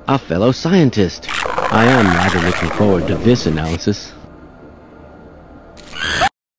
a fellow scientist. I am rather looking forward to this analysis.